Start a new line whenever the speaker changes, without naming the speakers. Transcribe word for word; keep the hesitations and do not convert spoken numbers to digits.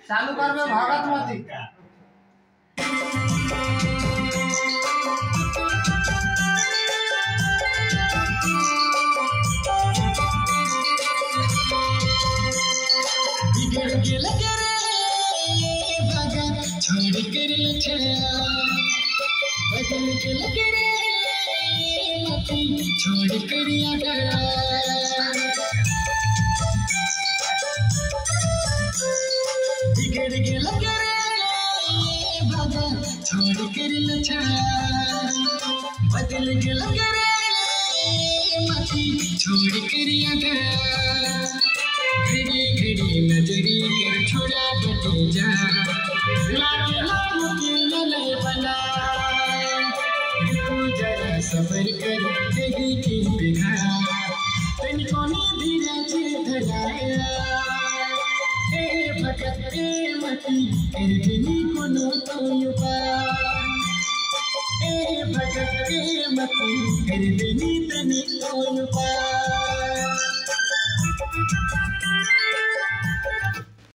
चालू कर में भागत मती
बिगड़ गेल करे भागा छोड़ कर लछड़ा बदल गेल करे मती छोड़ कर आगरा बिगड़ गेल करे भागा छोड़ कर लछड़ा बदल गेल करे मती छोड़ कर आगरा घड़ी घड़ी नजरी कर छोड़ा बटे जा लागे लाम के लले बना तू जरा सफर कर देगी की बिघा तन कोनी धीरे धीरे धराया ए भगत ए मती तेरे दिनी को नो तो युवा ए भगत ए मती तेरे दिनी तनी तो युवा